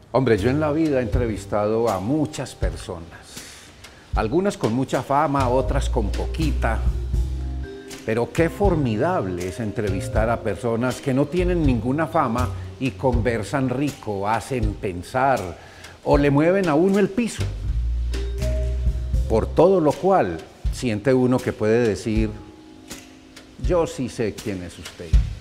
Hombre, yo en la vida he entrevistado a muchas personas, algunas con mucha fama, otras con poquita, pero qué formidable es entrevistar a personas que no tienen ninguna fama y conversan rico, hacen pensar o le mueven a uno el piso. Por todo lo cual, siente uno que puede decir, yo sí sé quién es usted.